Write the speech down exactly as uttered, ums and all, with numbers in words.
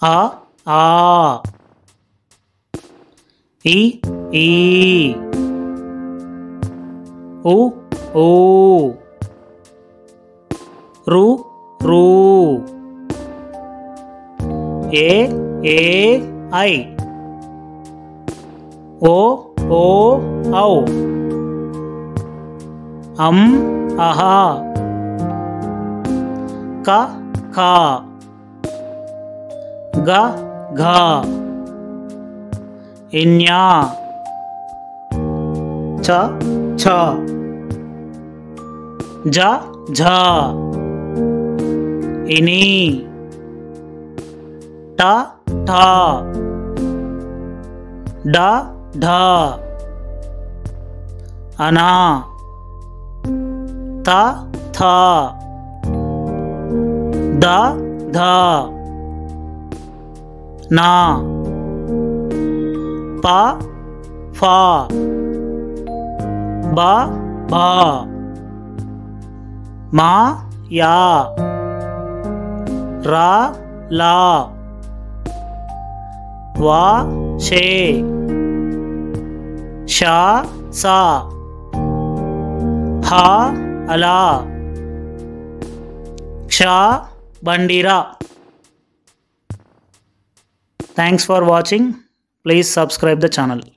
ఆ ఆ ఈ ఈ ఉ ఊ రు రు ఏ ఏ ఐ ఓ ఓ ఔ అం అహా క ఖ గ ఘ ఇన్యా చ ఛ జ ఝ ఇని ట ఠ డ ఢ అనా త థ ద ధ నా ప ఫ బ భ మా యా రా లా వా షే షా సా హా అలా క్ష బండిరా. Thanks for watching. Please subscribe the channel.